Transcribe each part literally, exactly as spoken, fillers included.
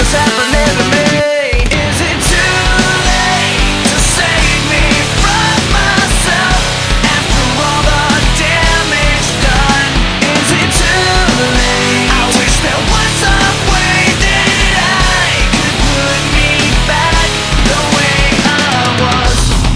something's happening to me. Is it too late to save me from myself after all the damage done? Is it too late? I wish there was some way that I could put me back the way I was.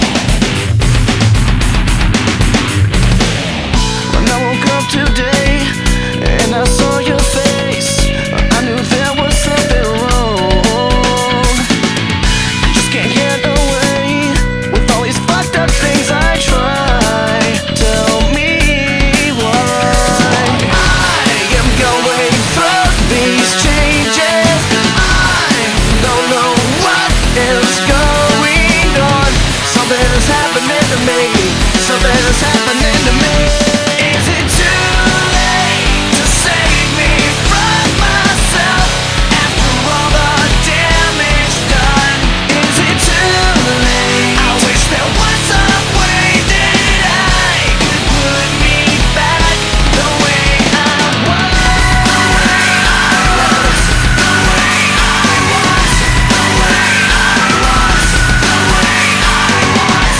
When I woke up today and I saw your face, I knew there was something wrong. I just can't get away with all these fucked up things I try. Tell me why I am going through these changes. I don't know what is going on. Something is happening to me. Something is happening to me. Is it too late to save me from myself after all the damage done? Is it too late? I wish there was some way that I could put me back the way I was. The way I was. The way I was. The way I was. The way I was.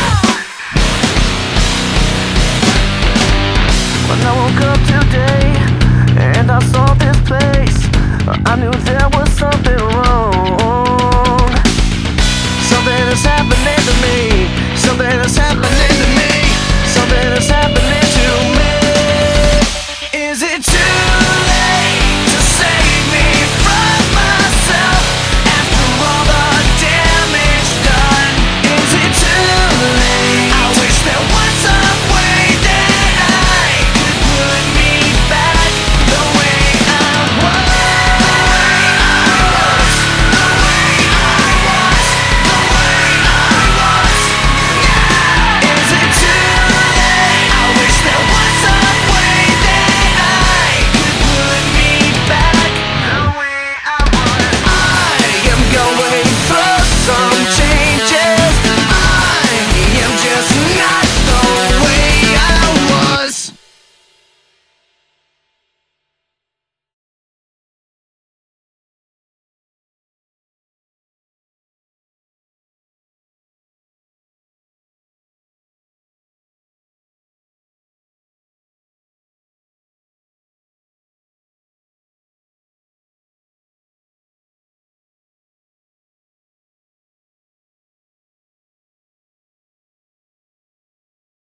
When I woke up today and I saw this place, I knew there was something wrong.